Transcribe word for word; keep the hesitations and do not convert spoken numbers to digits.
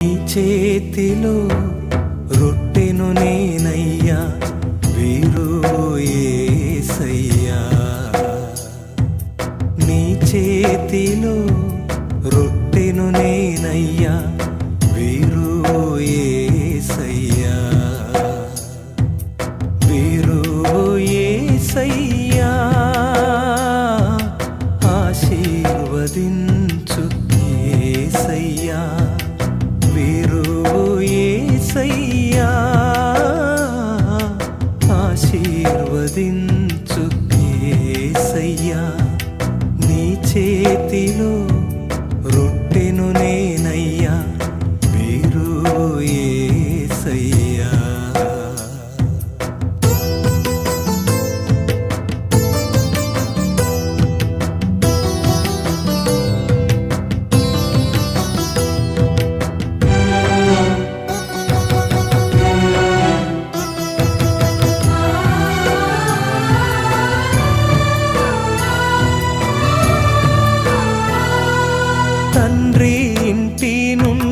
నీ చేతిలో రొట్టెను నేనయ్యా వీరు యేసయ్యా నీ చేతిలో రొట్టెను నేనయ్యా వీరు యేసయ్యా వీరు యేసయ్యా ఆశీర్వదించు యేసయ్యా వీరు యేసయ్యా ఆశీర్వదించు యేసయ్యా నీ చేతిలో రొట్టెను నేనయ్యా వీరు యేసయ్యా తండ్రి ఇంటి నుండి